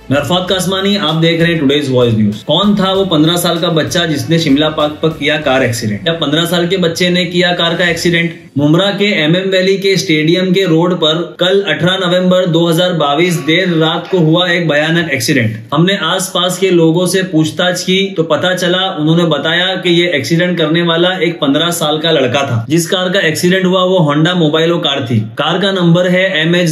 मैं अरफात कासमानी, आप देख रहे हैं टुडेज वॉइस न्यूज। कौन था वो 15 साल का बच्चा जिसने शिमला पार्क पर किया कार एक्सीडेंट? या 15 साल के बच्चे ने किया कार का एक्सीडेंट? मुमरा के MM वैली के स्टेडियम के रोड पर कल 18 नवंबर 2022 देर रात को हुआ एक भयानक एक्सीडेंट। हमने आसपास के लोगों से पूछताछ की तो पता चला, उन्होंने बताया कि ये एक्सीडेंट करने वाला एक 15 साल का लड़का था। जिस कार का एक्सीडेंट हुआ वो होंडा मोबाइलो कार थी। कार का नंबर है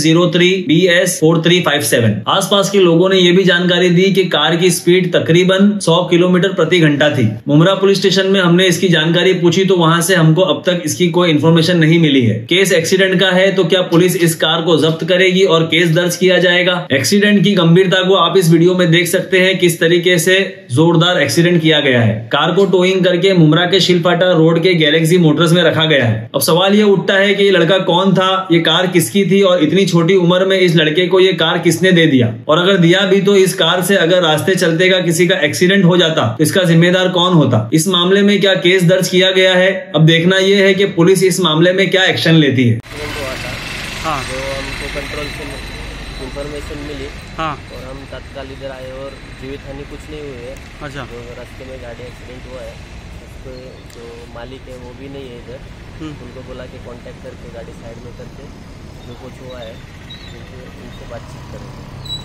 MH03BS4357। आसपास के लोगों ने ये भी जानकारी दी कि कार की स्पीड तकरीबन 100 किलोमीटर प्रति घंटा थी। मुमरा पुलिस स्टेशन में हमने इसकी जानकारी पूछी तो वहां से हमको अब तक इसकी कोई इन्फॉर्मेशन नहीं मिली है। केस एक्सीडेंट का है तो क्या पुलिस इस कार को जब्त करेगी और केस दर्ज किया जाएगा? एक्सीडेंट की गंभीरता को आप इस वीडियो में देख सकते हैं, किस तरीके से जोरदार एक्सीडेंट किया गया है। कार को टोइंग करके मुमरा के शिलफाटा रोड के गैलेक्सी मोटर्स में रखा गया है। अब सवाल ये उठता है कि ये लड़का कौन था, ये कार किसकी थी और इतनी छोटी उम्र में इस लड़के को ये कार किसने दे दिया? और अगर दिया भी तो इस कार से अगर रास्ते चलते का किसी का एक्सीडेंट हो जाता तो इसका जिम्मेदार कौन होता? इस मामले में क्या केस दर्ज किया गया है? अब देखना यह है कि पुलिस इस मामले में क्या एक्शन लेती है। हाँ, जो हमको कंट्रोल से इंफॉर्मेशन मिली। हाँ, और हम तत्काल इधर आए और जीवित हानि कुछ नहीं हुई है। अच्छा, जो रास्ते में गाड़ी एक्सीडेंट हुआ है उसको जो मालिक है वो भी नहीं है इधर। उनको बोला कि कांटेक्ट करके गाड़ी साइड में करके जो कुछ हुआ है उनसे बातचीत करेंगे।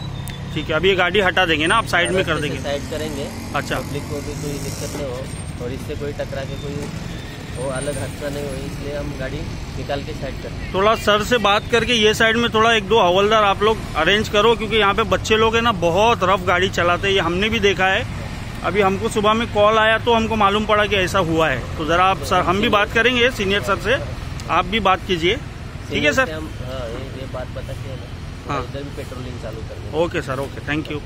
ठीक है, अभी ये गाड़ी हटा देंगे ना, आप साइड में कर देंगे? साइड करेंगे। अच्छा, पब्लिक को भी कोई दिक्कत नहीं हो और इससे कोई टकरा के कोई वो अलग हादसा नहीं हो, इसलिए हम गाड़ी निकाल के साइड करते। थोड़ा सर से बात करके ये साइड में थोड़ा 1-2 हवलदार आप लोग अरेंज करो, क्योंकि यहाँ पे बच्चे लोग है ना बहुत रफ गाड़ी चलाते हैं, ये हमने भी देखा है। अभी हमको सुबह में कॉल आया तो हमको मालूम पड़ा कि ऐसा हुआ है। तो जरा आप सर, हम भी बात करेंगे सीनियर सर से, आप भी बात कीजिए। ठीक है सर, हम ये बात बता के हाँ, इधर भी पेट्रोलिंग चालू करेंगे। Okay sir, okay, thank you.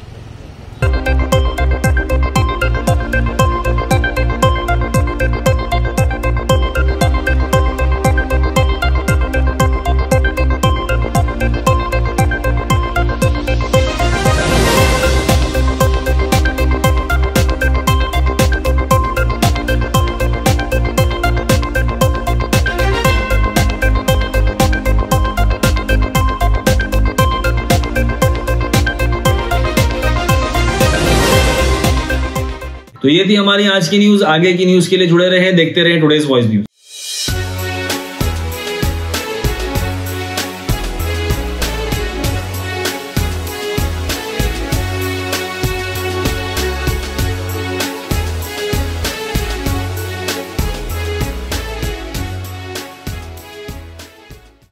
तो ये थी हमारी आज की न्यूज। आगे की न्यूज के लिए जुड़े रहें, देखते रहें टुडेज वॉइस न्यूज।